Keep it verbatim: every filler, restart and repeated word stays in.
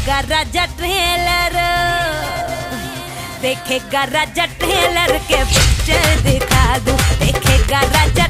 देखेगा राजा ट्रेलर, देखेगा राजा ट्रेलर के पिक्चर दिखा दूं, देखेगा राजा